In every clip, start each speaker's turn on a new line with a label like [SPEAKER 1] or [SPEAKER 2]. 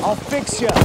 [SPEAKER 1] I'll fix you.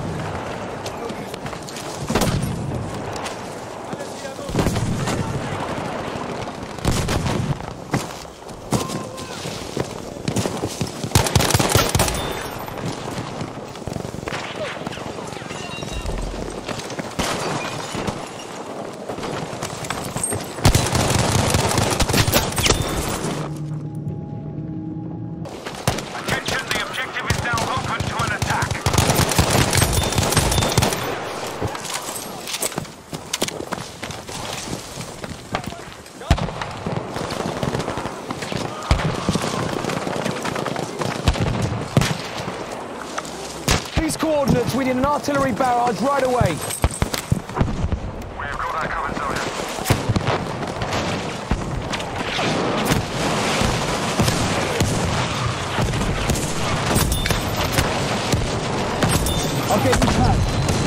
[SPEAKER 1] Coordinates, we need an artillery barrage right away.
[SPEAKER 2] We've got our covered, Soldier.
[SPEAKER 1] I'll get you back.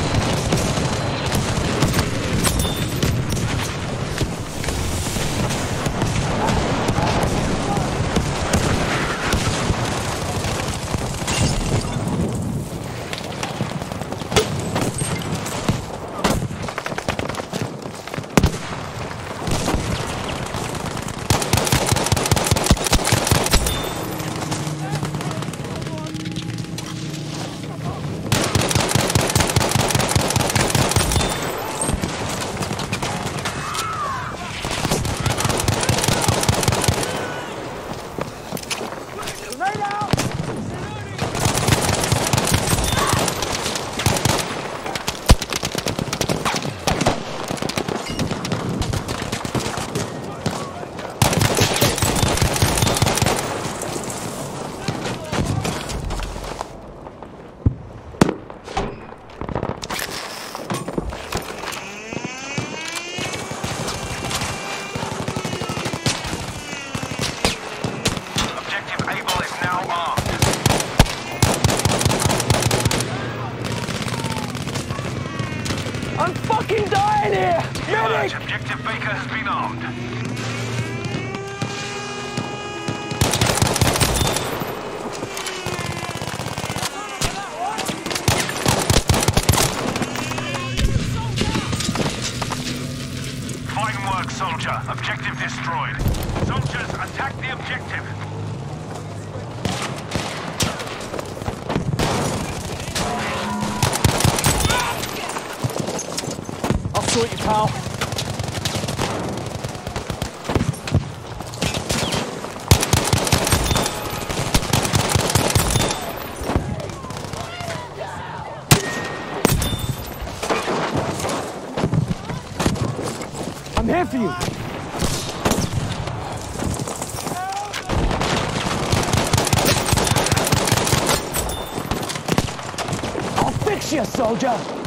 [SPEAKER 1] I'm fucking dying here! Medic!
[SPEAKER 2] Objective Baker has been armed. Fine work, soldier. Objective destroyed. Soldiers, attack the objective.
[SPEAKER 1] I'll sort you, pal. I'm here for you. I'll fix you, soldier.